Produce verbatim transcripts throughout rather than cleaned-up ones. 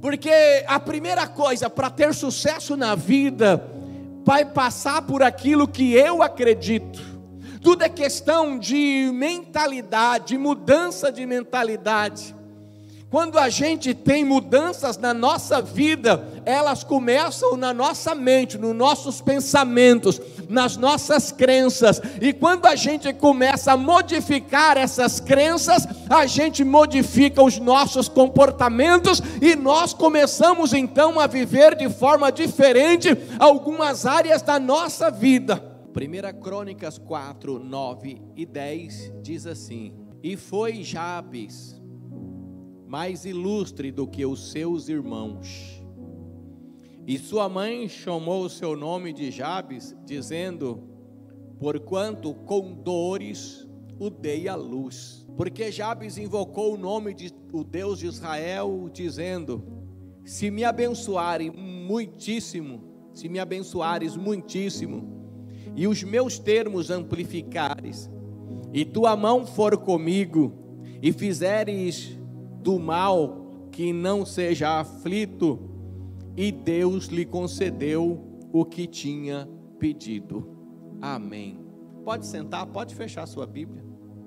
Porque a primeira coisa para ter sucesso na vida vai passar por aquilo que eu acredito. Tudo é questão de mentalidade, de mudança de mentalidade. Quando a gente tem mudanças na nossa vida, elas começam na nossa mente, nos nossos pensamentos, nas nossas crenças. E quando a gente começa a modificar essas crenças, a gente modifica os nossos comportamentos e nós começamos então a viver de forma diferente algumas áreas da nossa vida. primeira Crônicas quatro, nove e dez diz assim: E foi Jabes mais ilustre do que os seus irmãos, e sua mãe chamou o seu nome de Jabes, dizendo: porquanto com dores o dei à luz. Porque Jabes invocou o nome de o Deus de Israel, dizendo: se me abençoarem muitíssimo, se me abençoares muitíssimo, e os meus termos amplificares, e tua mão for comigo, e fizeres do mal que não seja aflito, e Deus lhe concedeu o que tinha pedido. Amém. Pode sentar, pode fechar sua Bíblia.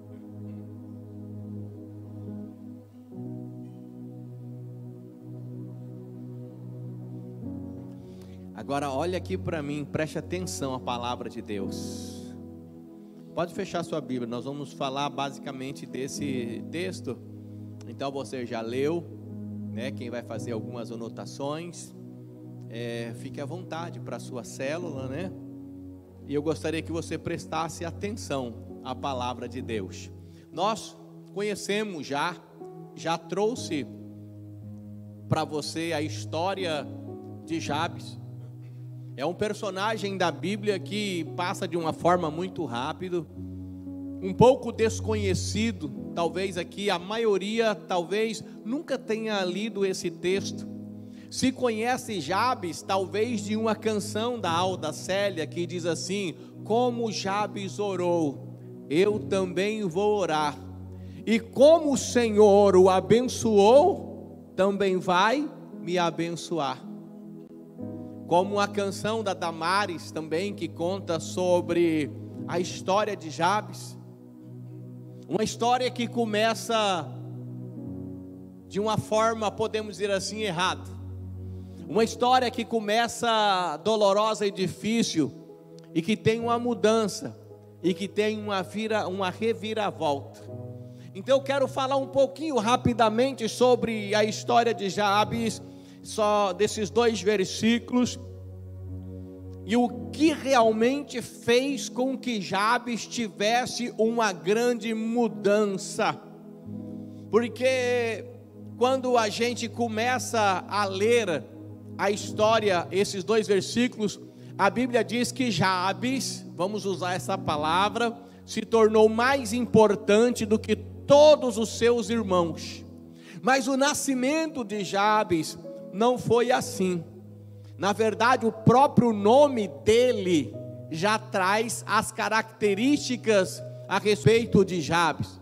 Agora olha aqui para mim, preste atenção à palavra de Deus. Pode fechar sua Bíblia, nós vamos falar basicamente desse texto. Então você já leu, né? Quem vai fazer algumas anotações, é, fique à vontade para a sua célula, né? E eu gostaria que você prestasse atenção à palavra de Deus. Nós conhecemos já, já trouxe para você a história de Jabes. É um personagem da Bíblia que passa de uma forma muito rápida, um pouco desconhecido. Talvez aqui a maioria talvez nunca tenha lido esse texto. Se conhece Jabes, talvez de uma canção da Alda Célia que diz assim: como Jabes orou, eu também vou orar, e como o Senhor o abençoou, também vai me abençoar. Como a canção da Damares também, que conta sobre a história de Jabes. Uma história que começa de uma forma, podemos dizer assim, errada. Uma história que começa dolorosa e difícil, e que tem uma mudança, e que tem uma, vira, uma reviravolta. Então eu quero falar um pouquinho rapidamente sobre a história de Jabes, só desses dois versículos, e o que realmente fez com que Jabes tivesse uma grande mudança. Porque quando a gente começa a ler a história, esses dois versículos, a Bíblia diz que Jabes, vamos usar essa palavra, se tornou mais importante do que todos os seus irmãos. Mas o nascimento de Jabes não foi assim. Na verdade, o próprio nome dele já traz as características a respeito de Jabes.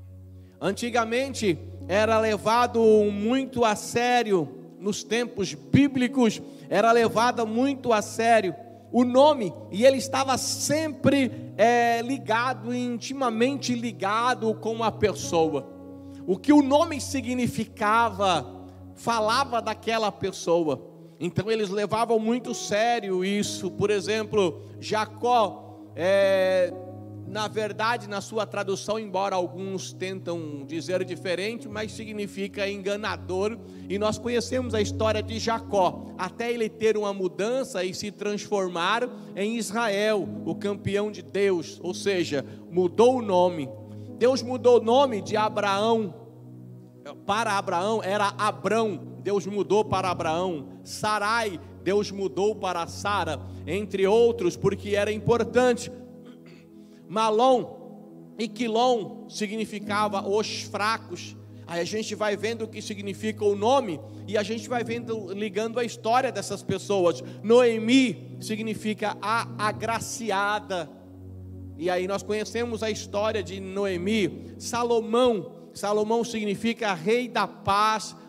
Antigamente era levado muito a sério, nos tempos bíblicos, era levado muito a sério o nome, e ele estava sempre é, ligado, intimamente ligado com a pessoa. O que o nome significava, falava daquela pessoa. Então eles levavam muito sério isso. Por exemplo, Jacó, é, na verdade, na sua tradução, embora alguns tentam dizer diferente, mas significa enganador. E nós conhecemos a história de Jacó, até ele ter uma mudança e se transformar em Israel, o campeão de Deus. Ou seja, mudou o nome. Deus mudou o nome de Abraão. Para Abraão era Abrão, Deus mudou para Abraão. Sarai, Deus mudou para Sara, entre outros, porque era importante. Malom e Quilom significava os fracos. Aí a gente vai vendo o que significa o nome, e a gente vai vendo, ligando a história dessas pessoas. Noemi significa a agraciada, e aí nós conhecemos a história de Noemi. Salomão, Salomão significa rei da paz.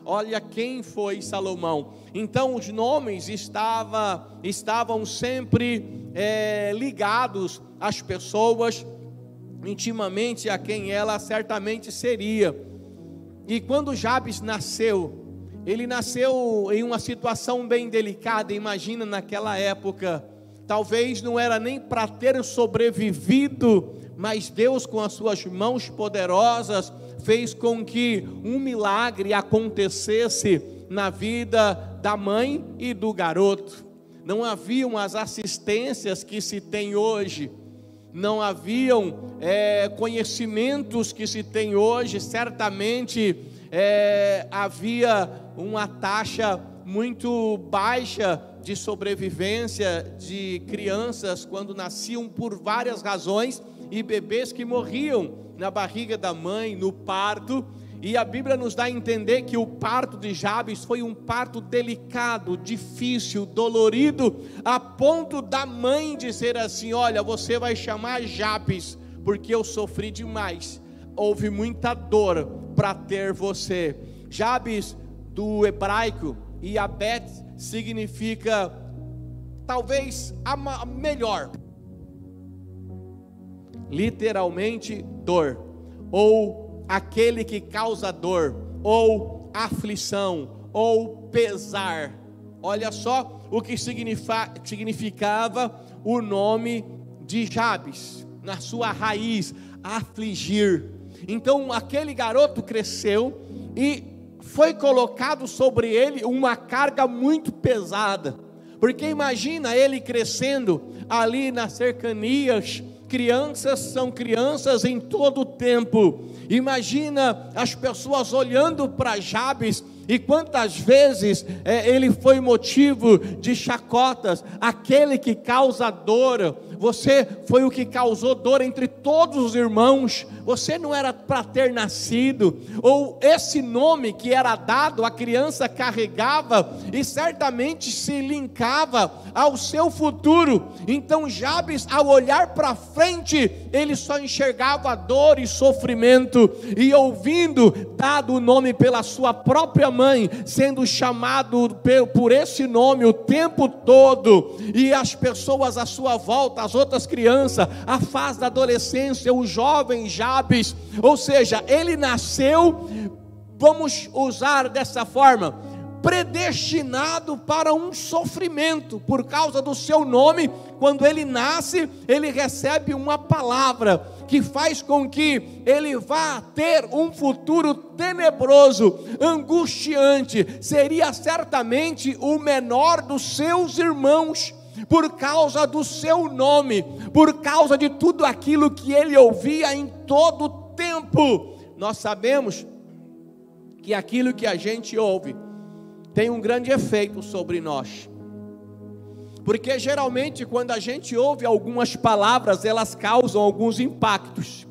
olha quem foi Salomão. Então os nomes estava, estavam sempre é, ligados às pessoas, intimamente a quem ela certamente seria. E quando Jabes nasceu, ele nasceu em uma situação bem delicada. Imagina naquela época, talvez não era nem para ter sobrevivido, mas Deus com as suas mãos poderosas fez com que um milagre acontecesse na vida da mãe e do garoto. Não haviam as assistências que se tem hoje, não haviam é, conhecimentos que se tem hoje. Certamente é, havia uma taxa muito baixa de sobrevivência de crianças quando nasciam por várias razões, e bebês que morriam na barriga da mãe, no parto. E a Bíblia nos dá a entender que o parto de Jabes foi um parto delicado, difícil, dolorido, a ponto da mãe dizer assim: olha, você vai chamar Jabes, porque eu sofri demais, houve muita dor para ter você. Jabes, do hebraico, e Abed significa talvez a melhor, literalmente dor, ou aquele que causa dor, ou aflição, ou pesar. Olha só o que significava o nome de Jabes, na sua raiz, afligir. Então aquele garoto cresceu e foi colocado sobre ele uma carga muito pesada, porque imagina ele crescendo ali nas cercanias. Crianças são crianças em todo o tempo. Imagina as pessoas olhando para Jabes, e quantas vezes é, ele foi motivo de chacotas. Aquele que causa dor, você foi o que causou dor entre todos os irmãos, você não era para ter nascido. Ou esse nome que era dado, a criança carregava e certamente se linkava ao seu futuro. Então Jabes, ao olhar para frente, ele só enxergava dor e sofrimento, e ouvindo, dado o nome pela sua própria mãe, sendo chamado por esse nome o tempo todo, e as pessoas à sua volta, as outras crianças, a fase da adolescência, o jovem Jabes, ou seja, ele nasceu, vamos usar dessa forma, predestinado para um sofrimento, por causa do seu nome. Quando ele nasce, ele recebe uma palavra que faz com que ele vá ter um futuro tenebroso, angustiante. Seria certamente o menor dos seus irmãos, por causa do seu nome, por causa de tudo aquilo que ele ouvia em todo o tempo. Nós sabemos que aquilo que a gente ouve tem um grande efeito sobre nós, porque geralmente quando a gente ouve algumas palavras, elas causam alguns impactos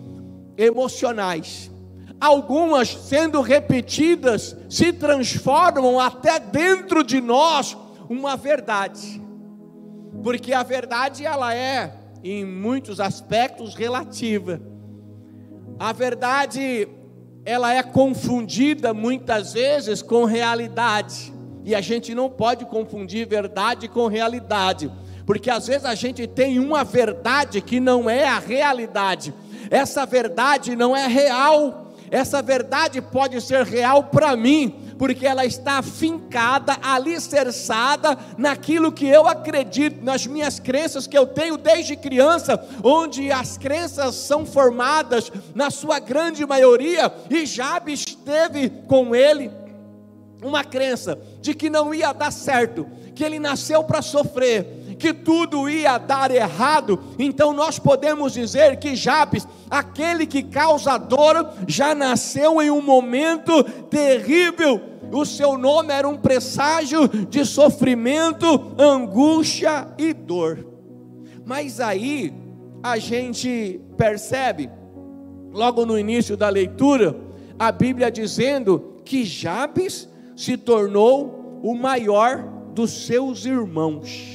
emocionais. Algumas, sendo repetidas, se transformam até dentro de nós uma verdade, porque a verdade ela é em muitos aspectos relativa. A verdade ela é confundida muitas vezes com realidade, e a gente não pode confundir verdade com realidade, porque às vezes a gente tem uma verdade que não é a realidade. Essa verdade não é real. Essa verdade pode ser real para mim, porque ela está afincada, alicerçada naquilo que eu acredito, nas minhas crenças que eu tenho desde criança, onde as crenças são formadas na sua grande maioria. E Jabes teve com ele uma crença de que não ia dar certo, que ele nasceu para sofrer, que tudo ia dar errado. Então nós podemos dizer que Jabes, aquele que causa dor, já nasceu em um momento terrível. O seu nome era um presságio de sofrimento, angústia e dor. Mas aí a gente percebe, logo no início da leitura, a Bíblia dizendo que Jabes se tornou o maior dos seus irmãos.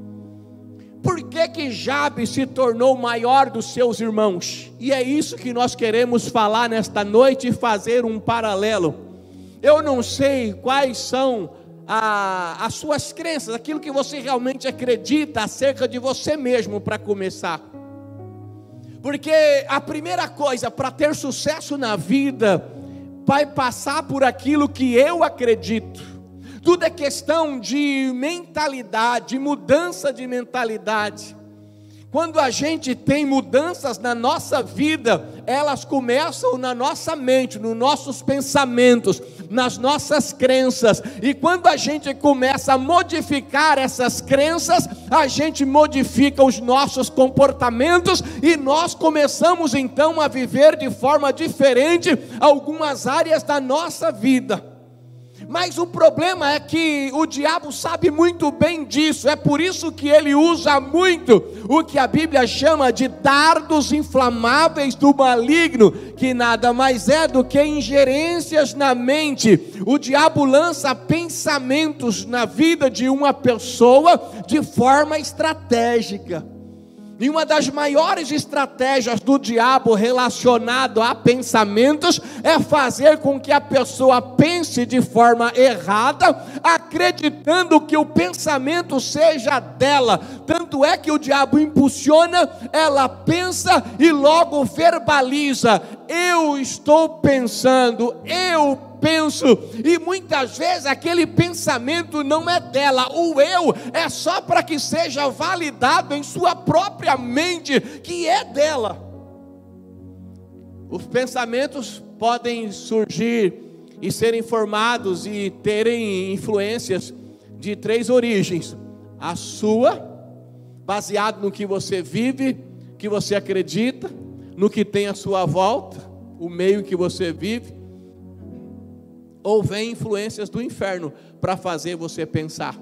Por que que Jabes se tornou o maior dos seus irmãos? E é isso que nós queremos falar nesta noite e fazer um paralelo. eu não sei quais são a, as suas crenças, aquilo que você realmente acredita acerca de você mesmo, para começar. Porque a primeira coisa para ter sucesso na vida vai passar por aquilo que eu acredito. Tudo é questão de mentalidade, de mudança de mentalidade. Quando a gente tem mudanças na nossa vida, elas começam na nossa mente, nos nossos pensamentos, nas nossas crenças. E quando a gente começa a modificar essas crenças, a gente modifica os nossos comportamentos e nós começamos então a viver de forma diferente algumas áreas da nossa vida. Mas o problema é que o diabo sabe muito bem disso. É por isso que ele usa muito o que a Bíblia chama de dardos inflamáveis do maligno, que nada mais é do que ingerências na mente. O diabo lança pensamentos na vida de uma pessoa de forma estratégica. E uma das maiores estratégias do diabo relacionado a pensamentos é fazer com que a pessoa pense de forma errada, acreditando que o pensamento seja dela. Tanto é que o diabo impulsiona, ela pensa e logo verbaliza: eu estou pensando, eu penso, e muitas vezes aquele pensamento não é dela, o eu é só para que seja validado em sua própria mente que é dela. Os pensamentos podem surgir e serem formados e terem influências de três origens: a sua, baseado no que você vive, que você acredita, no que tem à sua volta, o meio em que você vive. Ou vem influências do inferno para fazer você pensar,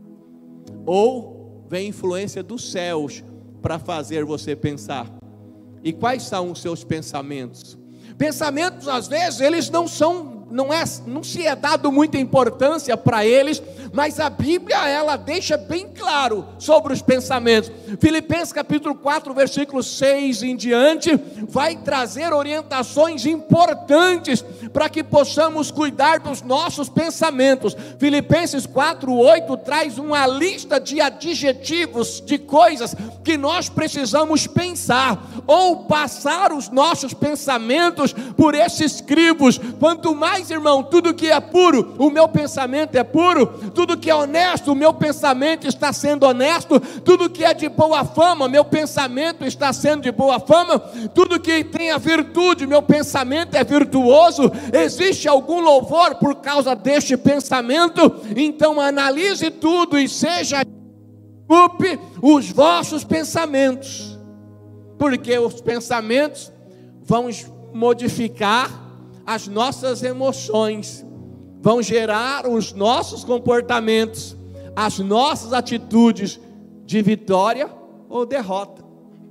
ou vem influência dos céus para fazer você pensar. E quais são os seus pensamentos? Pensamentos, às vezes, eles não são, não é, não se é dado muita importância para eles, mas a Bíblia, ela deixa bem claro sobre os pensamentos. Filipenses capítulo quatro, versículo seis em diante, vai trazer orientações importantes para que possamos cuidar dos nossos pensamentos. Filipenses quatro, oito traz uma lista de adjetivos, de coisas que nós precisamos pensar, ou passar os nossos pensamentos por esses crivos. Quanto mais, irmão, tudo que é puro, o meu pensamento é puro. Tudo que é honesto, o meu pensamento está sendo honesto. Tudo que é de boa fama, meu pensamento está sendo de boa fama. Tudo que tem a virtude, meu pensamento é virtuoso. Existe algum louvor por causa deste pensamento? Então analise tudo e seja ocupe os vossos pensamentos, porque os pensamentos vão modificar as nossas emoções, vão gerar os nossos comportamentos, as nossas atitudes de vitória ou derrota.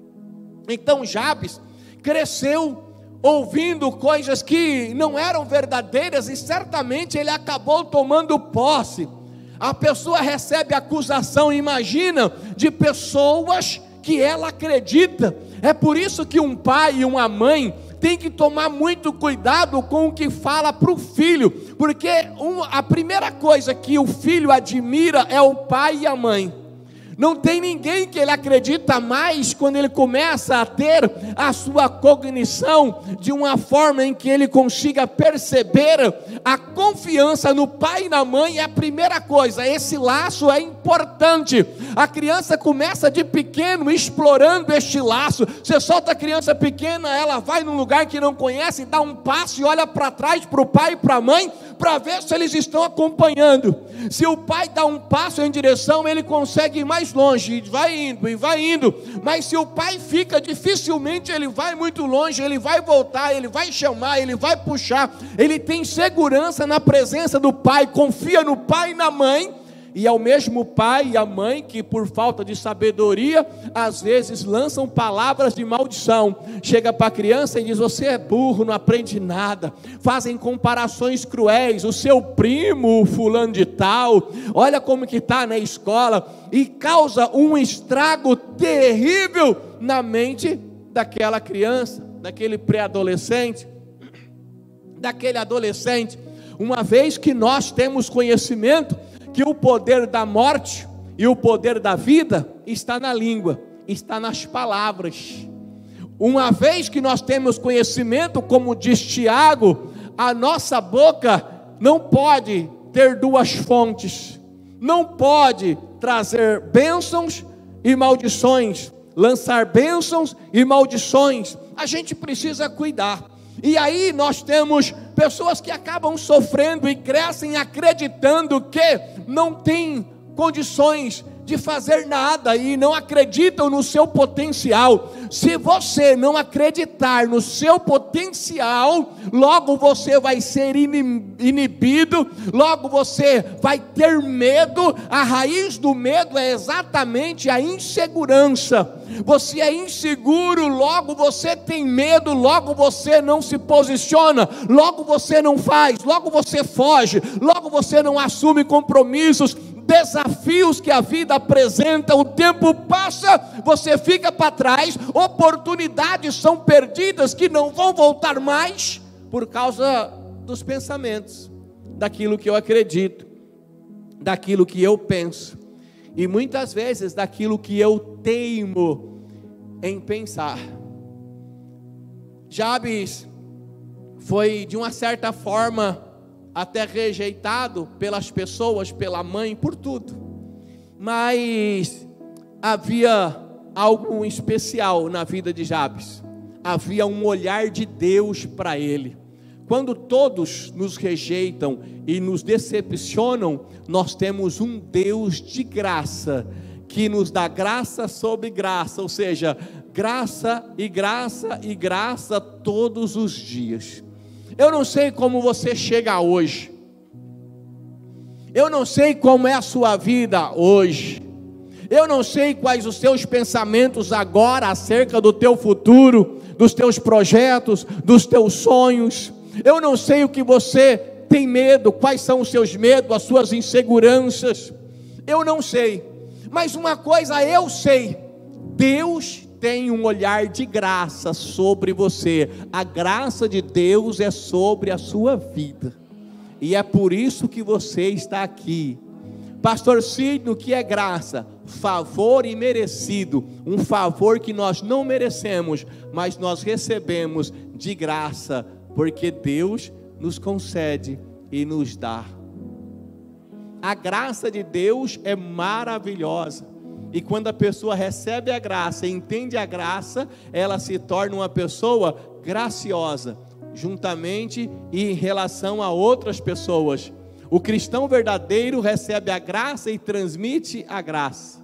Então Jabes cresceu ouvindo coisas que não eram verdadeiras e certamente ele acabou tomando posse. A pessoa recebe acusação, imagina, de pessoas que ela acredita. É por isso que um pai e uma mãe tem que tomar muito cuidado com o que fala para o filho, porque um, a primeira coisa que o filho admira é o pai e a mãe. Não tem ninguém que ele acredita mais quando ele começa a ter a sua cognição de uma forma em que ele consiga perceber a confiança no pai e na mãe. É a primeira coisa, esse laço é importante. A criança começa de pequeno explorando este laço. Você solta a criança pequena, ela vai num lugar que não conhece, dá um passo e olha para trás para o pai e para a mãe, para ver se eles estão acompanhando. Se o pai dá um passo em direção, ele consegue ir mais longe, e vai indo, e vai indo. Mas se o pai fica, dificilmente ele vai muito longe, ele vai voltar, ele vai chamar, ele vai puxar. Ele tem segurança na presença do pai, confia no pai e na mãe. E é o mesmo pai e a mãe que, por falta de sabedoria, às vezes lançam palavras de maldição. Chega para a criança e diz: você é burro, não aprende nada. Fazem comparações cruéis. O seu primo, o fulano de tal, olha como que está na escola. E causa um estrago terrível na mente daquela criança, daquele pré-adolescente, daquele adolescente. Uma vez que nós temos conhecimento que o poder da morte e o poder da vida está na língua, está nas palavras. Uma vez que nós temos conhecimento, como diz Tiago, a nossa boca não pode ter duas fontes, não pode trazer bênçãos e maldições, lançar bênçãos e maldições. A gente precisa cuidar. E aí nós temos pessoas que acabam sofrendo e crescem acreditando que não tem condições de fazer nada e não acreditam no seu potencial. Se você não acreditar no seu potencial, logo você vai ser inibido, logo você vai ter medo. A raiz do medo é exatamente a insegurança. Você é inseguro, logo você tem medo, logo você não se posiciona, logo você não faz, logo você foge, logo você não assume compromissos. Desafios que a vida apresenta, o tempo passa, você fica para trás, oportunidades são perdidas que não vão voltar mais, por causa dos pensamentos, daquilo que eu acredito, daquilo que eu penso, e muitas vezes daquilo que eu teimo em pensar. Jabes foi de uma certa forma até rejeitado pelas pessoas, pela mãe, por tudo, mas havia algo especial na vida de Jabes, havia um olhar de Deus para ele. Quando todos nos rejeitam e nos decepcionam, nós temos um Deus de graça, que nos dá graça sobre graça, ou seja, graça e graça e graça todos os dias. Eu não sei como você chega hoje, eu não sei como é a sua vida hoje, eu não sei quais os seus pensamentos agora acerca do teu futuro, dos teus projetos, dos teus sonhos. Eu não sei o que você tem medo, quais são os seus medos, as suas inseguranças. Eu não sei, mas uma coisa eu sei: Deus tem um olhar de graça sobre você. A graça de Deus é sobre a sua vida, e é por isso que você está aqui. Pastor Sidney, o que é graça? Favor imerecido, um favor que nós não merecemos, mas nós recebemos de graça, porque Deus nos concede e nos dá. A graça de Deus é maravilhosa. E quando a pessoa recebe a graça, entende a graça, ela se torna uma pessoa graciosa, juntamente e em relação a outras pessoas. O cristão verdadeiro recebe a graça e transmite a graça.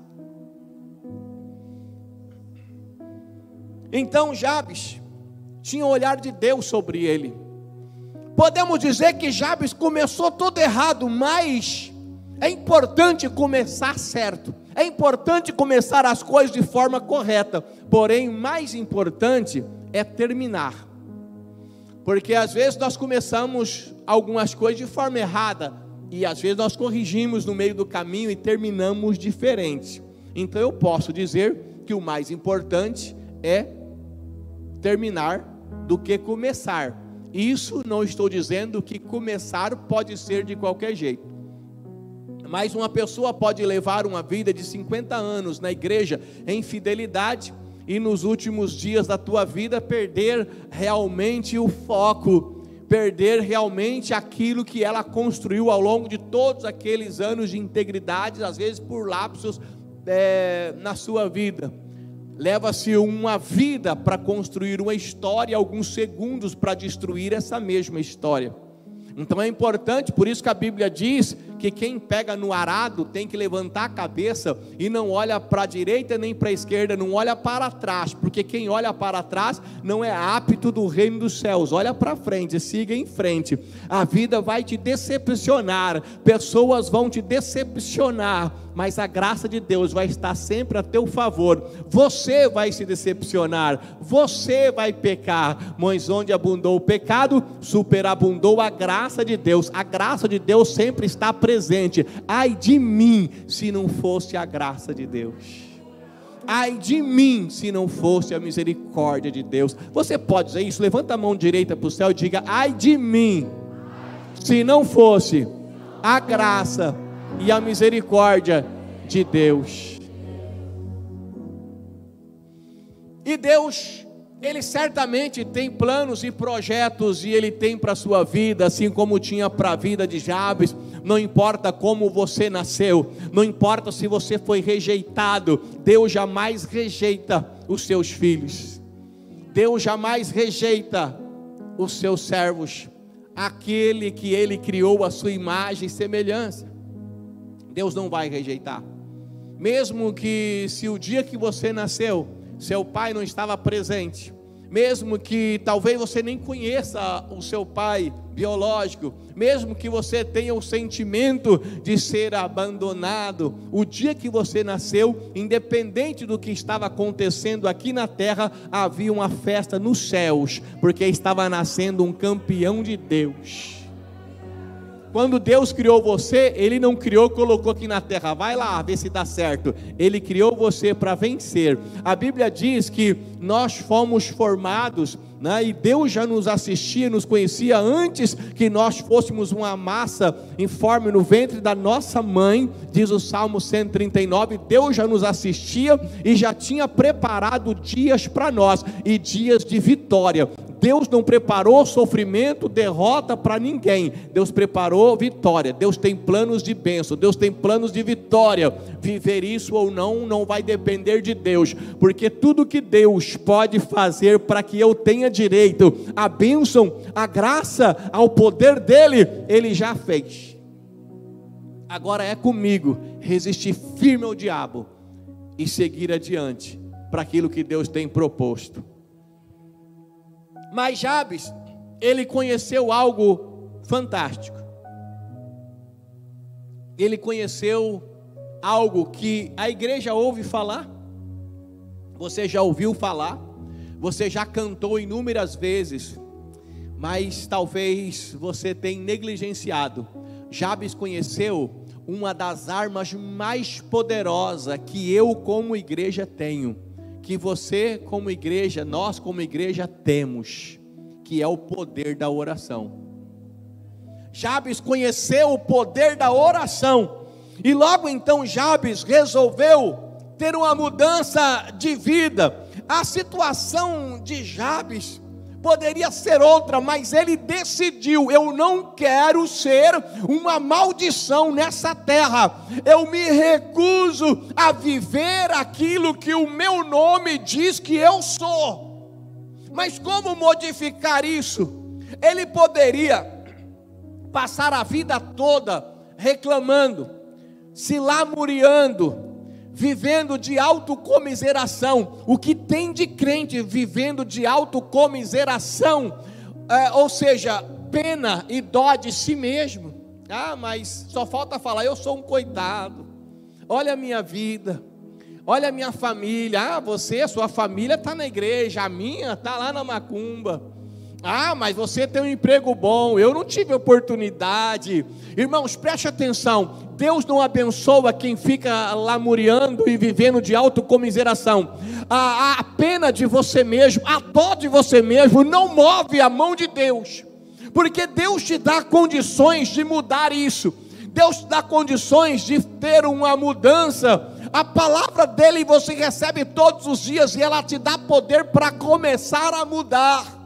Então Jabes tinha o olhar de Deus sobre ele. Podemos dizer que Jabes começou todo errado, mas é importante começar certo. É importante começar as coisas de forma correta, porém mais importante é terminar, porque às vezes nós começamos algumas coisas de forma errada, e às vezes nós corrigimos no meio do caminho e terminamos diferente. Então eu posso dizer que o mais importante é terminar do que começar. Isso não estou dizendo que começar pode ser de qualquer jeito, mas uma pessoa pode levar uma vida de cinquenta anos na igreja em fidelidade e nos últimos dias da tua vida perder realmente o foco, perder realmente aquilo que ela construiu ao longo de todos aqueles anos de integridade, às vezes por lapsos é, na sua vida. Leva-se uma vida para construir uma história, alguns segundos para destruir essa mesma história. Então é importante, por isso que a Bíblia diz que quem pega no arado tem que levantar a cabeça e não olha para a direita nem para a esquerda, não olha para trás, porque quem olha para trás não é apto do reino dos céus. Olha para frente, siga em frente. A vida vai te decepcionar, pessoas vão te decepcionar, mas a graça de Deus vai estar sempre a teu favor. Você vai se decepcionar, você vai pecar, mas onde abundou o pecado, superabundou a graça de Deus. A graça de Deus sempre está presente. Ai de mim se não fosse a graça de Deus, ai de mim se não fosse a misericórdia de Deus. Você pode dizer isso? Levanta a mão direita para o céu e diga: ai de mim se não fosse a graça e a misericórdia de Deus. E Deus, Ele certamente tem planos e projetos, e Ele tem para a sua vida, assim como tinha para a vida de Jabes. Não importa como você nasceu, não importa se você foi rejeitado, Deus jamais rejeita os seus filhos. Deus jamais rejeita os seus servos, aquele que Ele criou a sua imagem e semelhança. Deus não vai rejeitar. Mesmo que se o dia que você nasceu, seu pai não estava presente, mesmo que talvez você nem conheça o seu pai biológico, mesmo que você tenha o sentimento de ser abandonado, o dia que você nasceu, independente do que estava acontecendo aqui na terra, havia uma festa nos céus, porque estava nascendo um campeão de Deus. Quando Deus criou você, Ele não criou, colocou aqui na terra, vai lá ver se dá certo. Ele criou você para vencer. A Bíblia diz que nós fomos formados, né, e Deus já nos assistia, nos conhecia antes que nós fôssemos uma massa informe no ventre da nossa mãe, diz o Salmo cento e trinta e nove, Deus já nos assistia e já tinha preparado dias para nós, e dias de vitória. Deus não preparou sofrimento, derrota para ninguém. Deus preparou vitória. Deus tem planos de bênção, Deus tem planos de vitória. Viver isso ou não, não vai depender de Deus, porque tudo que Deus pode fazer para que eu tenha direito à bênção, à graça, ao poder dele, Ele já fez. Agora é comigo resistir firme ao diabo e seguir adiante para aquilo que Deus tem proposto. Mas Jabes, ele conheceu algo fantástico. Ele conheceu algo que a igreja ouve falar. Você já ouviu falar, você já cantou inúmeras vezes, mas talvez você tenha negligenciado. Jabes conheceu uma das armas mais poderosas que eu como igreja tenho, que você como igreja, nós como igreja temos, que é o poder da oração. Jabes conheceu o poder da oração, e logo então Jabes resolveu ter uma mudança de vida. A situação de Jabes poderia ser outra, mas ele decidiu: eu não quero ser uma maldição nessa terra, eu me recuso a viver aquilo que o meu nome diz que eu sou. Mas como modificar isso? Ele poderia passar a vida toda reclamando, se lamuriando, vivendo de autocomiseração. O que tem de crente vivendo de autocomiseração, é, ou seja, pena e dó de si mesmo. Ah, mas só falta falar: eu sou um coitado, olha a minha vida, olha a minha família. Ah, você, a sua família está na igreja, a minha está lá na macumba. Ah, mas você tem um emprego bom, eu não tive oportunidade. Irmãos, preste atenção, Deus não abençoa quem fica lamuriando e vivendo de autocomiseração. A, a pena de você mesmo, a dó de você mesmo não move a mão de Deus, porque Deus te dá condições de mudar isso. Deus te dá condições de ter uma mudança. A palavra dele você recebe todos os dias e ela te dá poder para começar a mudar.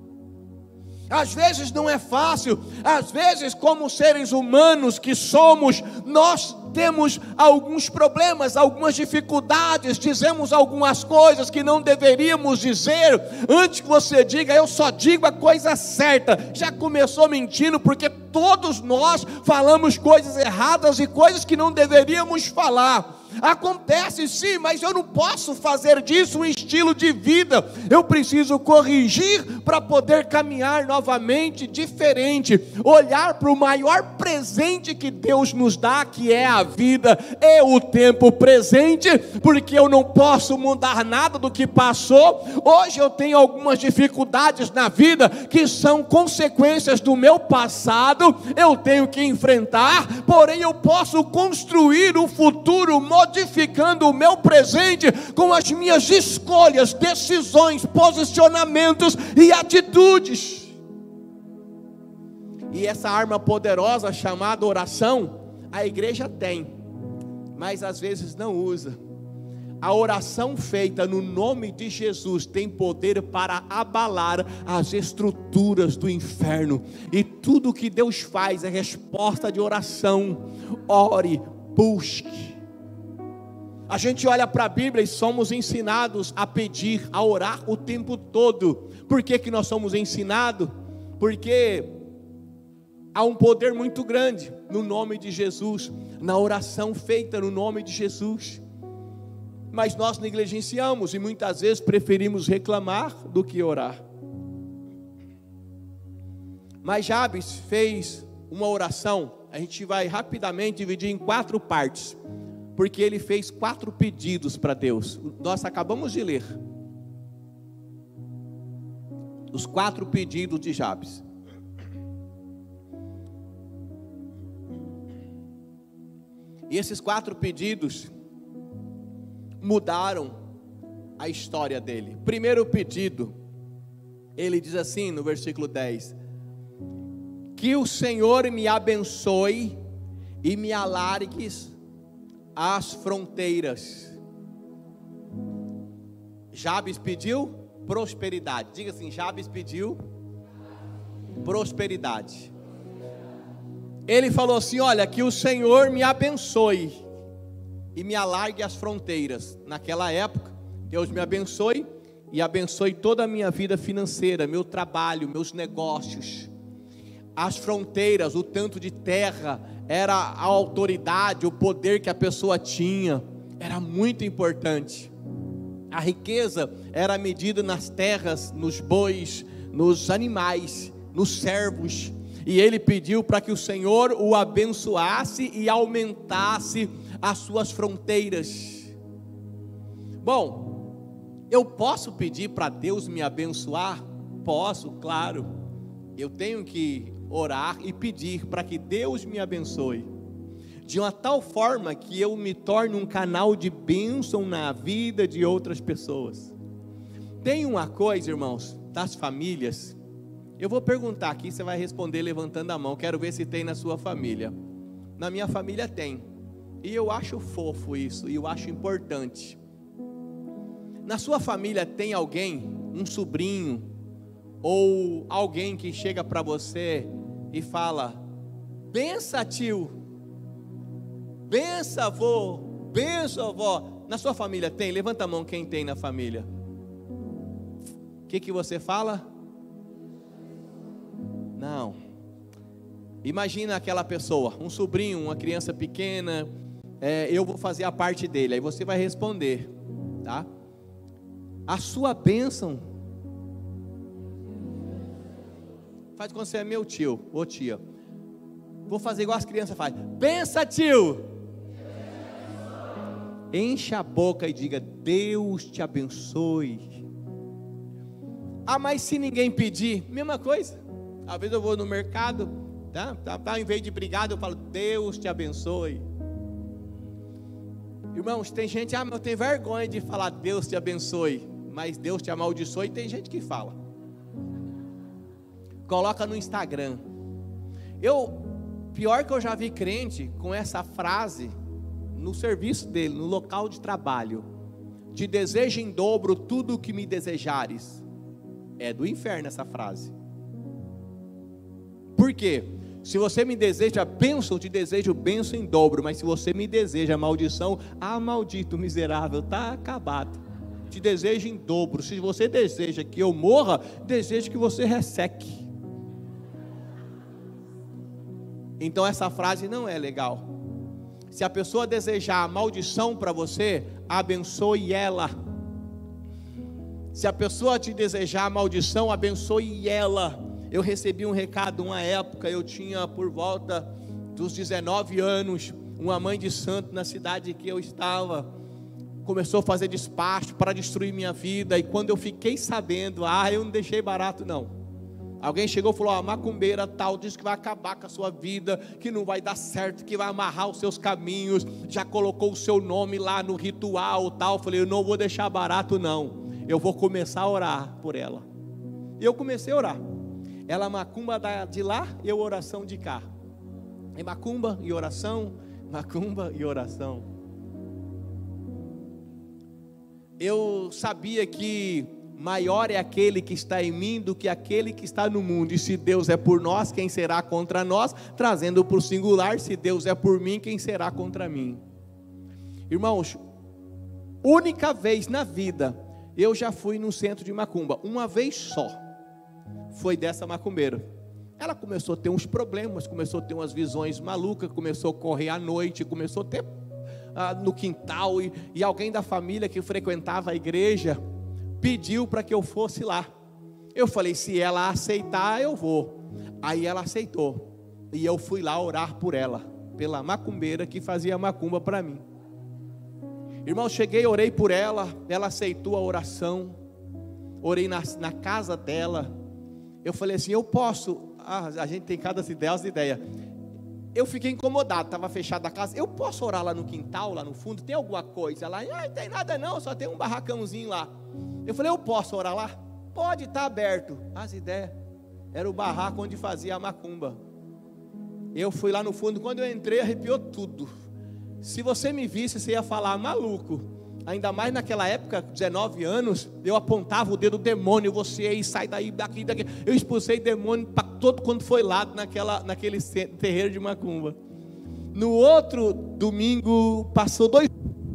Às vezes não é fácil, às vezes como seres humanos que somos, nós temos alguns problemas, algumas dificuldades, dizemos algumas coisas que não deveríamos dizer. Antes que você diga: eu só digo a coisa certa, já começou mentindo, porque todos nós falamos coisas erradas e coisas que não deveríamos falar. Acontece sim, mas eu não posso fazer disso um estilo de vida. Eu preciso corrigir para poder caminhar novamente diferente, olhar para o maior presente que Deus nos dá, que é a vida, é o tempo presente, porque eu não posso mudar nada do que passou. Hoje eu tenho algumas dificuldades na vida que são consequências do meu passado, eu tenho que enfrentar, porém eu posso construir o futuro modificando o meu presente com as minhas escolhas, decisões, posicionamentos e atitudes. E e essa arma poderosa chamada oração, a igreja tem, mas às vezes não usa. A oração feita no nome de Jesus tem poder para abalar as estruturas do inferno. E tudo que Deus faz é resposta de oração. Ore, busque. A gente olha para a Bíblia e somos ensinados a pedir, a orar o tempo todo. Por que que nós somos ensinados? Porque há um poder muito grande no nome de Jesus, na oração feita no nome de Jesus. Mas nós negligenciamos e muitas vezes preferimos reclamar do que orar. Mas Jabes fez uma oração, a gente vai rapidamente dividir em quatro partes, porque ele fez quatro pedidos para Deus. Nós acabamos de ler os quatro pedidos de Jabes. E esses quatro pedidos mudaram a história dele. Primeiro pedido, ele diz assim no versículo dez: que o Senhor me abençoe e me alargues as fronteiras. Jabes pediu prosperidade. Diga assim: Jabes pediu prosperidade. Ele falou assim: olha, que o Senhor me abençoe e me alargue as fronteiras. Naquela época, Deus me abençoe e abençoe toda a minha vida financeira, meu trabalho, meus negócios. As fronteiras, o tanto de terra, era a autoridade, o poder que a pessoa tinha, era muito importante. A riqueza era medida nas terras, nos bois, nos animais, nos servos. E ele pediu para que o Senhor o abençoasse e aumentasse as suas fronteiras. Bom, eu posso pedir para Deus me abençoar? Posso, claro. Eu tenho que orar e pedir para que Deus me abençoe, de uma tal forma que eu me torne um canal de bênção na vida de outras pessoas. Tem uma coisa, irmãos, das famílias. Eu vou perguntar aqui, você vai responder levantando a mão. Quero ver se tem na sua família. Na minha família tem. E eu acho fofo isso, e eu acho importante. Na sua família tem alguém, um sobrinho, ou alguém que chega para você e fala: bença tio, bença avô, bença avó. Na sua família tem? Levanta a mão quem tem na família. O que que você fala? Não. Imagina aquela pessoa, um sobrinho, uma criança pequena. É, eu vou fazer a parte dele, aí você vai responder, tá? A sua bênção faz quando você é meu tio ou tia. Vou fazer igual as crianças fazem. Bença, tio. Encha a boca e diga: Deus te abençoe. Ah, mas se ninguém pedir, mesma coisa. Às vezes eu vou no mercado, tá? Tá, tá, em vez de obrigado, eu falo: Deus te abençoe. Irmãos, tem gente, ah, mas eu tenho vergonha de falar Deus te abençoe, mas Deus te amaldiçoe, tem gente que fala. Coloca no Instagram. Eu, pior que eu já vi crente com essa frase no serviço dele, no local de trabalho: te desejo em dobro tudo o que me desejares. É do inferno essa frase. Por quê? Se você me deseja bênção, eu te desejo bênção em dobro. Mas se você me deseja maldição, ah, maldito miserável, está acabado. Te desejo em dobro. Se você deseja que eu morra, desejo que você resseque. Então essa frase não é legal. Se a pessoa desejar maldição para você, abençoe ela. Se a pessoa te desejar maldição, abençoe ela. Eu recebi um recado, uma época, eu tinha por volta dos dezenove anos, uma mãe de santo na cidade que eu estava, começou a fazer despacho para destruir minha vida, e quando eu fiquei sabendo, ah, eu não deixei barato não. Alguém chegou e falou: a macumbeira tal, diz que vai acabar com a sua vida, que não vai dar certo, que vai amarrar os seus caminhos, já colocou o seu nome lá no ritual tal. Eu falei: eu não vou deixar barato não, eu vou começar a orar por ela. E eu comecei a orar. Ela macumba de lá, eu oração de cá. É macumba e oração, macumba e oração. Eu sabia que maior é aquele que está em mim do que aquele que está no mundo. E se Deus é por nós, quem será contra nós? Trazendo para o singular, se Deus é por mim, quem será contra mim? Irmãos, única vez na vida, eu já fui num centro de macumba, uma vez só, foi dessa macumbeira. Ela começou a ter uns problemas, começou a ter umas visões malucas, começou a correr à noite, começou a ter ah, no quintal, e, e alguém da família que frequentava a igreja, pediu para que eu fosse lá. Eu falei, se ela aceitar, eu vou. Aí ela aceitou, e eu fui lá orar por ela, pela macumbeira que fazia macumba para mim. Irmão, cheguei, orei por ela, ela aceitou a oração, orei na, na casa dela. Eu falei assim, eu posso, ah, a gente tem cada ideia, as ideias. Eu fiquei incomodado, estava fechada a casa, eu posso orar lá no quintal, lá no fundo, tem alguma coisa lá? Ah, não tem nada não, só tem um barracãozinho lá. Eu falei, eu posso orar lá? Pode, está aberto. As ideias, era o barraco onde fazia a macumba. Eu fui lá no fundo, quando eu entrei, arrepiou tudo. Se você me visse, você ia falar, maluco. Ainda mais naquela época, dezenove anos, eu apontava o dedo do demônio, você aí, sai daí, daqui, daqui. Eu expulsei demônio para todo quanto foi lado naquela, naquele terreiro de macumba. No outro domingo, passou dois...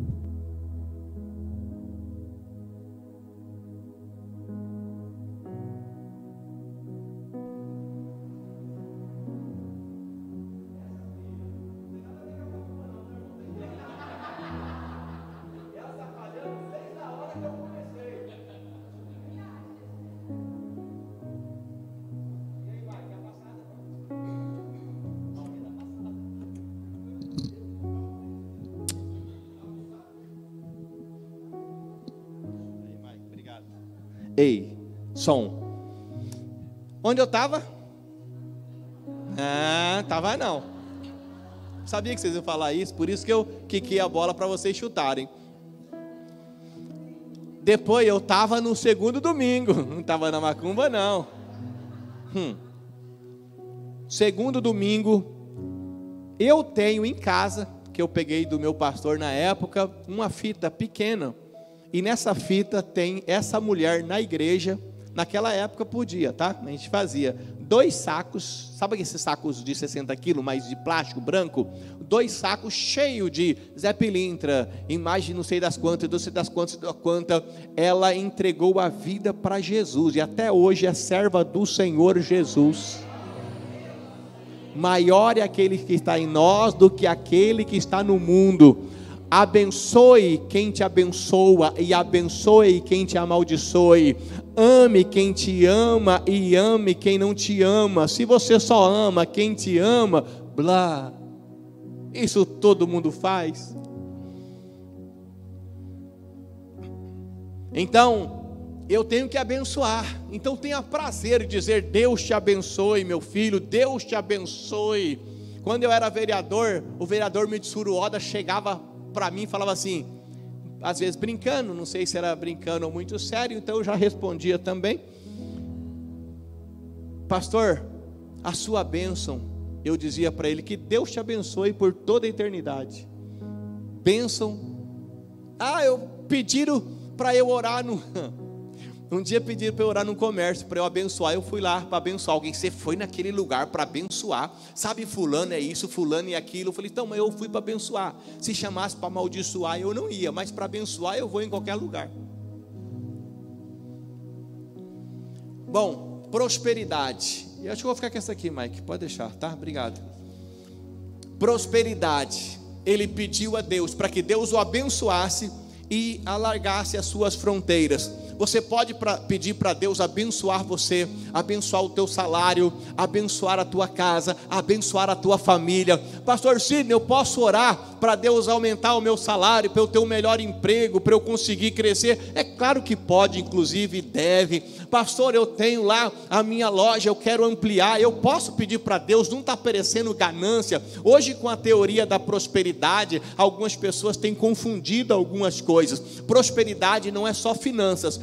Ei, som. Onde eu estava? Ah, estava não. Sabia que vocês iam falar isso, por isso que eu quiquei a bola para vocês chutarem. Depois eu estava no segundo domingo, não estava na macumba não. Hum. Segundo domingo, eu tenho em casa, que eu peguei do meu pastor na época, uma fita pequena. E nessa fita tem essa mulher na igreja, naquela época podia, tá? A gente fazia dois sacos, sabe esses sacos de sessenta quilos, mas de plástico branco? Dois sacos cheios de Zé Pilintra, imagem não sei das quantas, não sei das quantas, das quantas. Ela entregou a vida para Jesus, e até hoje é serva do Senhor Jesus. Maior é aquele que está em nós do que aquele que está no mundo. Abençoe quem te abençoa e abençoe quem te amaldiçoe. Ame quem te ama e ame quem não te ama. Se você só ama quem te ama, blá, isso todo mundo faz. Então, eu tenho que abençoar. Então tenha prazer em dizer, Deus te abençoe, meu filho, Deus te abençoe. Quando eu era vereador, o vereador Mitsuru Oda chegava para mim, falava assim, às vezes brincando, não sei se era brincando ou muito sério, então eu já respondia também, pastor, a sua bênção, eu dizia para ele, que Deus te abençoe por toda a eternidade. Bênção. Ah, eu pediram para eu orar no... Um dia pediram para eu orar no comércio, para eu abençoar. Eu fui lá para abençoar alguém. Você foi naquele lugar para abençoar. Sabe, fulano é isso, fulano é aquilo. Eu falei, então, mas eu fui para abençoar. Se chamasse para amaldiçoar, eu não ia. Mas para abençoar, eu vou em qualquer lugar. Bom, prosperidade. Eu acho que eu vou ficar com essa aqui, Mike. Pode deixar, tá? Obrigado. Prosperidade. Ele pediu a Deus para que Deus o abençoasse e alargasse as suas fronteiras. Você pode pra, pedir para Deus abençoar você, abençoar o teu salário, abençoar a tua casa, abençoar a tua família. Pastor Sidney, eu posso orar para Deus aumentar o meu salário, para eu ter um melhor emprego, para eu conseguir crescer? É claro que pode, inclusive deve. Pastor, eu tenho lá a minha loja, eu quero ampliar. Eu posso pedir para Deus, não está parecendo ganância. Hoje, com a teoria da prosperidade, algumas pessoas têm confundido algumas coisas. Prosperidade não é só finanças.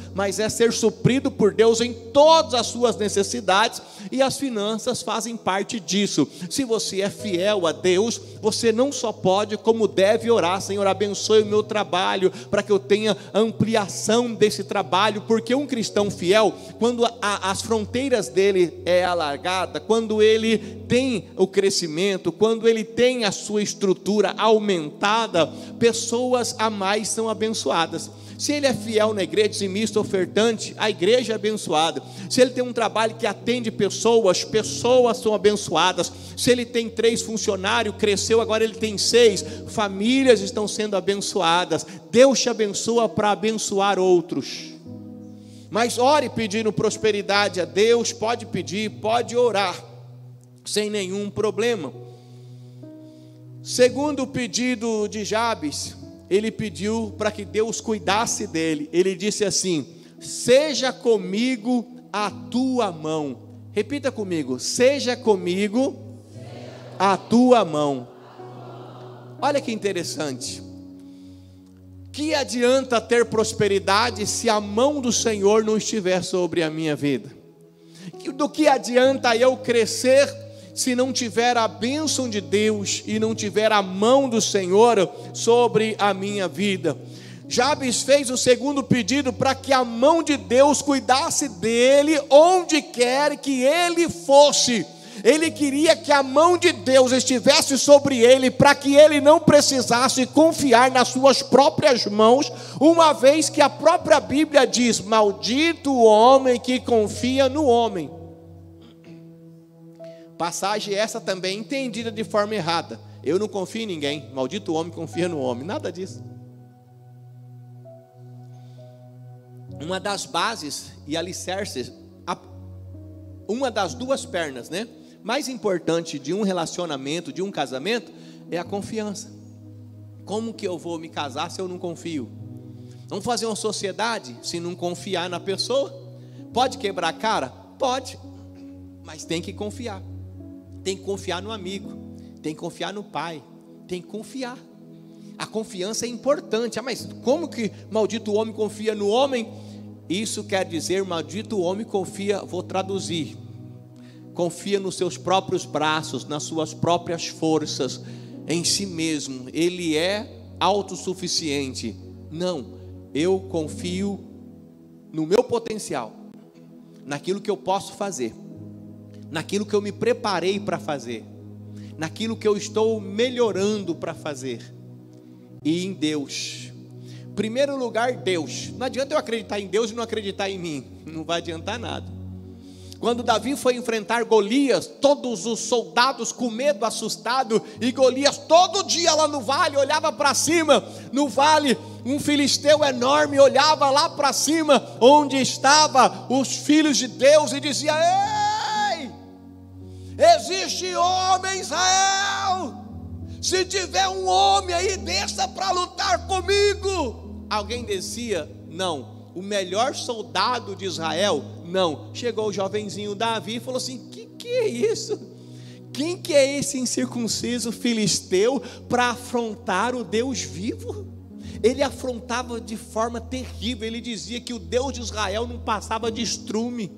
mas é ser suprido por Deus em todas as suas necessidades, e as finanças fazem parte disso. Se você é fiel a Deus, você não só pode, como deve orar: Senhor, abençoe o meu trabalho, para que eu tenha ampliação desse trabalho, porque um cristão fiel, quando a, as fronteiras dele é alargada, quando ele tem o crescimento, quando ele tem a sua estrutura aumentada, pessoas a mais são abençoadas. Se ele é fiel na igreja, dizimista, ofertante, a igreja é abençoada. Se ele tem um trabalho que atende pessoas, pessoas são abençoadas. Se ele tem três funcionários, cresceu, agora ele tem seis, famílias estão sendo abençoadas. Deus te abençoa para abençoar outros. Mas ore pedindo prosperidade a Deus, pode pedir, pode orar, sem nenhum problema. Segundo o pedido de Jabes, ele pediu para que Deus cuidasse dele. Ele disse assim: seja comigo a tua mão. Repita comigo: seja comigo a tua mão. Olha que interessante. Que adianta ter prosperidade se a mão do Senhor não estiver sobre a minha vida? Do que adianta eu crescer se não tiver a bênção de Deus e não tiver a mão do Senhor sobre a minha vida? Jabes fez o segundo pedido para que a mão de Deus cuidasse dele onde quer que ele fosse. Ele queria que a mão de Deus estivesse sobre ele, para que ele não precisasse confiar nas suas próprias mãos, uma vez que a própria Bíblia diz: maldito o homem que confia no homem. Passagem essa também entendida de forma errada. Eu não confio em ninguém, maldito o homem que confia no homem. Nada disso. Uma das bases e alicerces, uma das duas pernas, né, mais importante de um relacionamento, de um casamento, é a confiança. Como que eu vou me casar se eu não confio? Vamos fazer uma sociedade se não confiar na pessoa? Pode quebrar a cara? Pode, mas tem que confiar. Tem que confiar no amigo, tem que confiar no pai, tem que confiar. A confiança é importante. Ah, mas como que maldito homem confia no homem? Isso quer dizer, maldito homem confia, vou traduzir, confia nos seus próprios braços, nas suas próprias forças, em si mesmo. Ele é autossuficiente. Não, eu confio no meu potencial, naquilo que eu posso fazer, naquilo que eu me preparei para fazer, naquilo que eu estou melhorando para fazer, e em Deus. Primeiro lugar, Deus. Não adianta eu acreditar em Deus e não acreditar em mim, não vai adiantar nada. Quando Davi foi enfrentar Golias, todos os soldados com medo, assustado, e Golias todo dia lá no vale, olhava para cima, no vale, um filisteu enorme olhava lá para cima, onde estavam os filhos de Deus, e dizia: ei, existe homem, Israel, se tiver um homem aí, desça para lutar comigo. Alguém descia? Não. O melhor soldado de Israel? Não. Chegou o jovenzinho Davi e falou assim: que que é isso? Quem que é esse incircunciso filisteu para afrontar o Deus vivo? Ele afrontava de forma terrível. Ele dizia que o Deus de Israel não passava de estrume.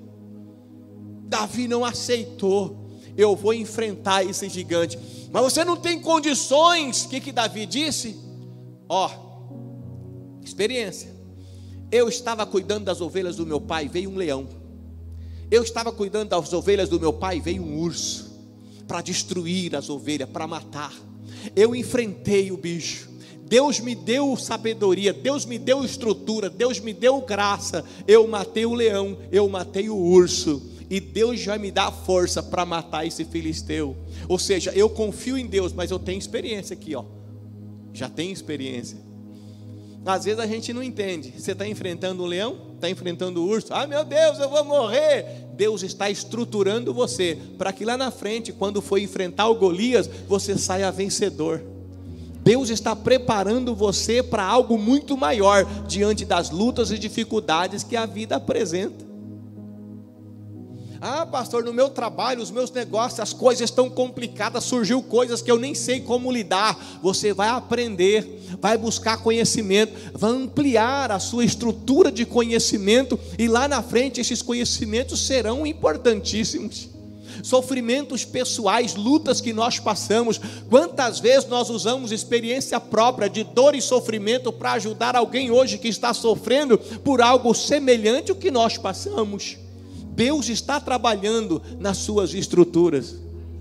Davi não aceitou. Eu vou enfrentar esse gigante. Mas você não tem condições. O que que Davi disse? Ó, oh, experiência. Eu estava cuidando das ovelhas do meu pai, veio um leão. Eu estava cuidando das ovelhas do meu pai, veio um urso para destruir as ovelhas, para matar. Eu enfrentei o bicho. Deus me deu sabedoria, Deus me deu estrutura, Deus me deu graça. Eu matei o leão, eu matei o urso, e Deus vai me dar força para matar esse filisteu. Ou seja, eu confio em Deus, mas eu tenho experiência aqui, ó. Já tenho experiência. Às vezes a gente não entende. Você está enfrentando um leão, está enfrentando o urso. Ah, meu Deus, eu vou morrer. Deus está estruturando você para que lá na frente, quando for enfrentar o Golias, você saia vencedor. Deus está preparando você para algo muito maior diante das lutas e dificuldades que a vida apresenta. Ah, pastor, no meu trabalho, os meus negócios, as coisas estão complicadas, surgiu coisas que eu nem sei como lidar. Você vai aprender, vai buscar conhecimento, vai ampliar a sua estrutura de conhecimento, e lá na frente esses conhecimentos serão importantíssimos. Sofrimentos pessoais, lutas que nós passamos, quantas vezes nós usamos experiência própria de dor e sofrimento para ajudar alguém hoje que está sofrendo por algo semelhante ao que nós passamos. Deus está trabalhando nas suas estruturas,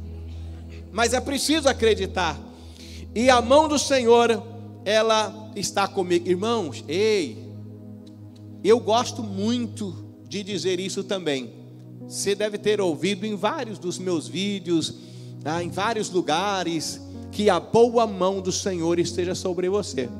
mas é preciso acreditar, e a mão do Senhor, ela está comigo. Irmãos, ei, eu gosto muito de dizer isso também. Você deve ter ouvido em vários dos meus vídeos, ah, em vários lugares, que a boa mão do Senhor esteja sobre você.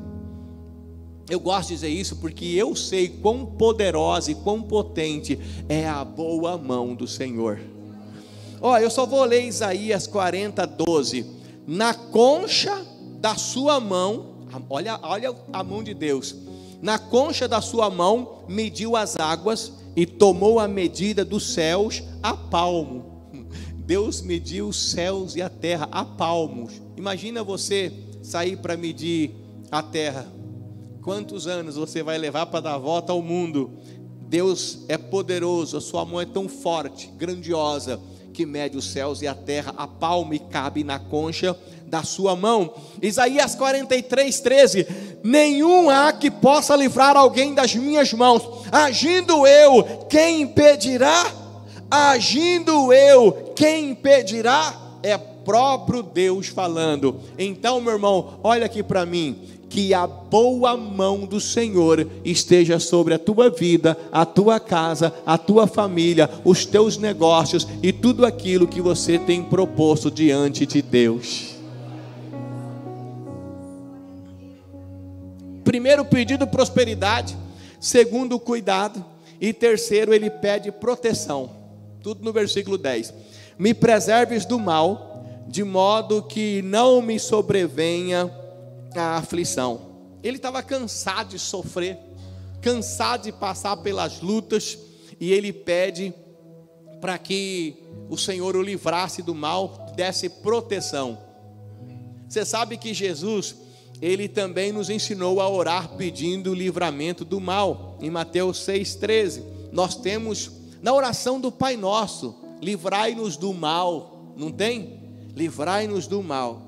Eu gosto de dizer isso porque eu sei quão poderosa e quão potente é a boa mão do Senhor. Ó, eu só vou ler Isaías quarenta, doze. Na concha da sua mão, olha, olha a mão de Deus. Na concha da sua mão mediu as águas e tomou a medida dos céus a palmo. Deus mediu os céus e a terra a palmos. Imagina você sair para medir a terra. Quantos anos você vai levar para dar a volta ao mundo? Deus é poderoso, a sua mão é tão forte, grandiosa, que mede os céus e a terra a palmo e cabe na concha da sua mão. Isaías quarenta e três, treze. Nenhum há que possa livrar alguém das minhas mãos. Agindo eu, quem impedirá? Agindo eu, quem impedirá? É próprio Deus falando. Então, meu irmão, olha aqui para mim. Que a boa mão do Senhor esteja sobre a tua vida, a tua casa, a tua família, os teus negócios e tudo aquilo que você tem proposto diante de Deus. Primeiro, pedido prosperidade. Segundo, cuidado. E terceiro, ele pede proteção. Tudo no versículo dez. Me preserves do mal, de modo que não me sobrevenha a aflição. Ele estava cansado de sofrer, cansado de passar pelas lutas, e ele pede para que o Senhor o livrasse do mal, desse proteção. Você sabe que Jesus, ele também nos ensinou a orar pedindo o livramento do mal. Em Mateus seis, treze, nós temos na oração do Pai Nosso, livrai-nos do mal, não tem? Livrai-nos do mal.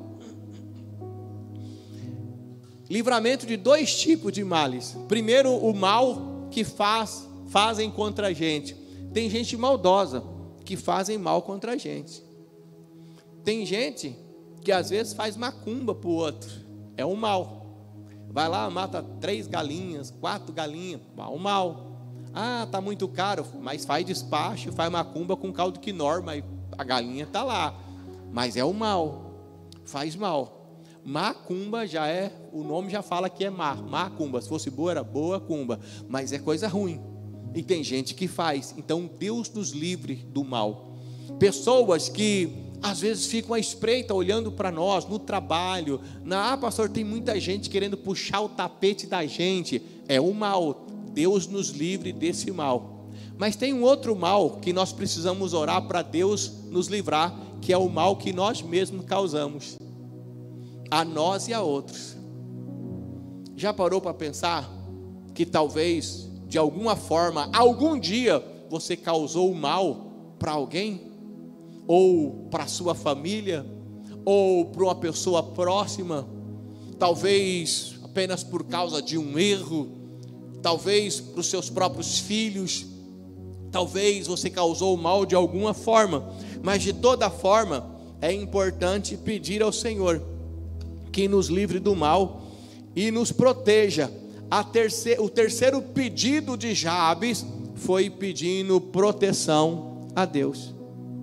Livramento de dois tipos de males. Primeiro, o mal que faz, fazem contra a gente. Tem gente maldosa que fazem mal contra a gente. Tem gente que às vezes faz macumba para o outro. É um mal. Vai lá, mata três galinhas, quatro galinhas. É um mal. Ah, está muito caro, mas faz despacho, faz macumba com caldo quinor, mas a galinha está lá. Mas é o mal. Faz mal. Macumba já é, o nome já fala que é má, macumba, se fosse boa era boa cumba, mas é coisa ruim, e tem gente que faz. Então Deus nos livre do mal. Pessoas que às vezes ficam à espreita olhando para nós, no trabalho, na, ah pastor, tem muita gente querendo puxar o tapete da gente, é o mal. Deus nos livre desse mal. Mas tem um outro mal que nós precisamos orar para Deus nos livrar, que é o mal que nós mesmos causamos, a nós e a outros. Já parou para pensar que talvez, de alguma forma, algum dia você causou mal para alguém? Ou para sua família? Ou para uma pessoa próxima? Talvez apenas por causa de um erro? Talvez para os seus próprios filhos? Talvez você causou mal de alguma forma. Mas de toda forma, é importante pedir ao Senhor que nos livre do mal e nos proteja. A terceiro, o terceiro pedido de Jabes foi pedindo proteção a Deus.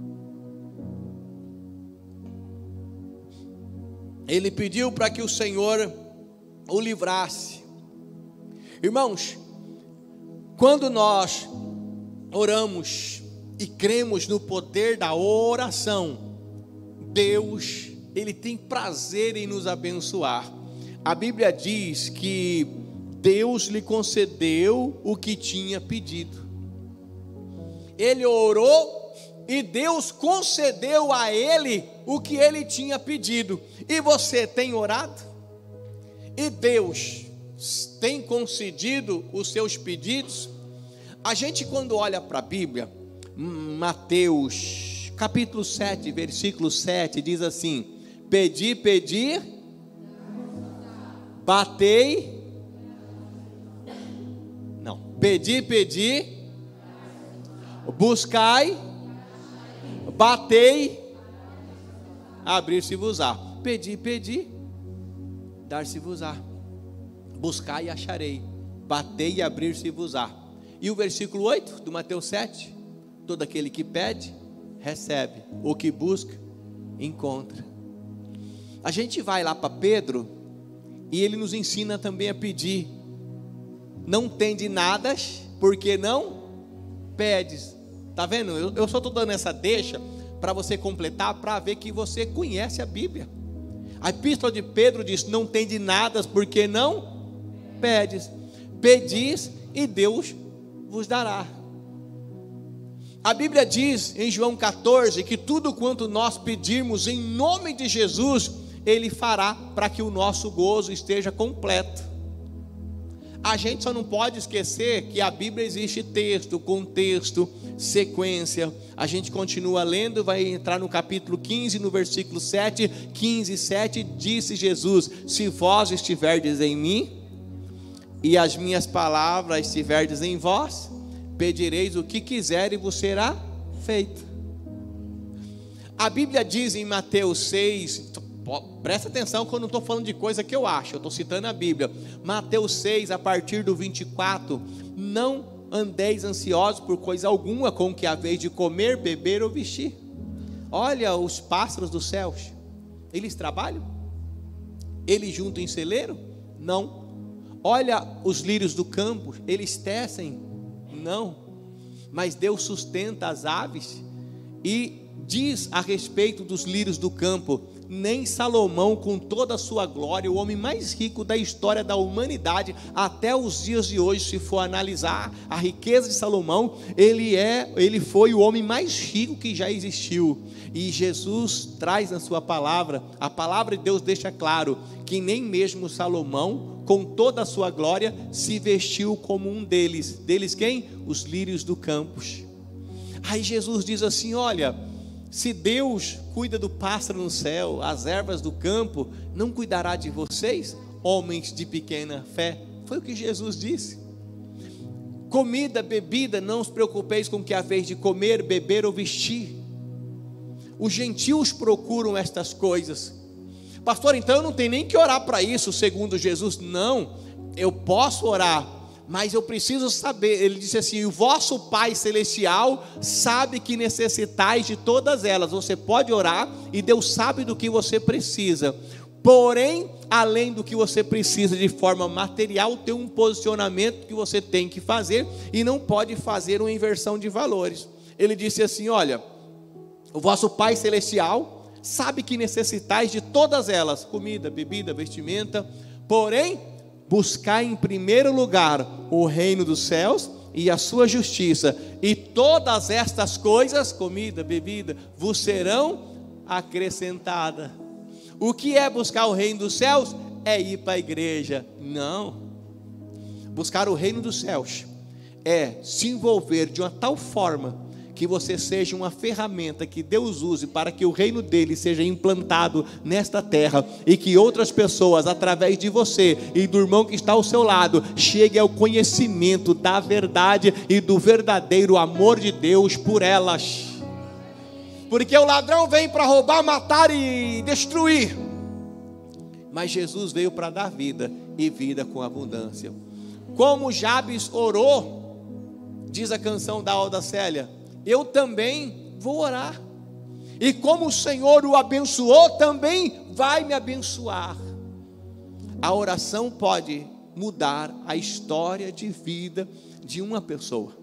Ele pediu para que o Senhor o livrasse. Irmãos, quando nós oramos e cremos no poder da oração, Deus, Ele tem prazer em nos abençoar. A Bíblia diz que Deus lhe concedeu o que tinha pedido. Ele orou e Deus concedeu a ele o que ele tinha pedido. E você tem orado? E Deus tem concedido os seus pedidos? A gente, quando olha para a Bíblia, Mateus capítulo sete, versículo sete, diz assim: pedi, pedi, batei, não, pedi, pedi, buscai, batei, abrir-se-vos-á. Pedi, pedi, dar-se-vos-á. Buscai e acharei, batei e abrir-se-vos-á. E o versículo oito do Mateus sete: todo aquele que pede, recebe, o que busca, encontra. A gente vai lá para Pedro, e ele nos ensina também a pedir. Não tende nada, porque não pedes. Está vendo? Eu, eu só estou dando essa deixa para você completar, para ver que você conhece a Bíblia. A epístola de Pedro diz: não tende nada, porque não pedes. Pedis e Deus vos dará. A Bíblia diz em João catorze que tudo quanto nós pedirmos em nome de Jesus, Ele fará para que o nosso gozo esteja completo. A gente só não pode esquecer que a Bíblia existe texto, contexto, sequência. A gente continua lendo, vai entrar no capítulo quinze, no versículo sete, quinze, sete, disse Jesus: se vós estiverdes em mim, e as minhas palavras estiverdes em vós, pedireis o que quiser e vos será feito. A Bíblia diz em Mateus seis, presta atenção que eu não estou falando de coisa que eu acho, eu estou citando a Bíblia. Mateus seis, a partir do vinte e quatro: não andeis ansiosos por coisa alguma, com o que haveis de comer, beber ou vestir. Olha os pássaros dos céus, eles trabalham? Eles juntam em celeiro? Não. Olha os lírios do campo, eles tecem? Não. Mas Deus sustenta as aves. E diz a respeito dos lírios do campo: nem Salomão, com toda a sua glória, o homem mais rico da história da humanidade, até os dias de hoje, se for analisar a riqueza de Salomão, ele é, ele foi o homem mais rico que já existiu. E Jesus traz na sua palavra, a palavra de Deus deixa claro que nem mesmo Salomão, com toda a sua glória, se vestiu como um deles. Deles quem? Os lírios do campo. Aí Jesus diz assim: olha, se Deus cuida do pássaro no céu, as ervas do campo, não cuidará de vocês, homens de pequena fé? Foi o que Jesus disse. Comida, bebida, não os preocupeis com o que haveis de comer, beber ou vestir. Os gentios procuram estas coisas. Pastor, então eu não tenho nem que orar para isso, segundo Jesus. Não, eu posso orar, mas eu preciso saber. Ele disse assim: o vosso Pai Celestial sabe que necessitais de todas elas. Você pode orar e Deus sabe do que você precisa. Porém, além do que você precisa de forma material, tem um posicionamento que você tem que fazer, e não pode fazer uma inversão de valores. Ele disse assim: olha, o vosso Pai Celestial sabe que necessitais de todas elas, comida, bebida, vestimenta. Porém, buscai em primeiro lugar o reino dos céus e a sua justiça, e todas estas coisas, comida, bebida, vos serão acrescentadas. O que é buscar o reino dos céus? É ir para a igreja? Não. Buscar o reino dos céus é se envolver de uma tal forma que você seja uma ferramenta que Deus use para que o reino dele seja implantado nesta terra, e que outras pessoas, através de você e do irmão que está ao seu lado, cheguem ao conhecimento da verdade e do verdadeiro amor de Deus por elas. Porque o ladrão vem para roubar, matar e destruir, mas Jesus veio para dar vida, e vida com abundância. Como Jabes orou, diz a canção da Alda Célia, eu também vou orar, e como o Senhor o abençoou, também vai me abençoar. A oração pode mudar a história de vida de uma pessoa.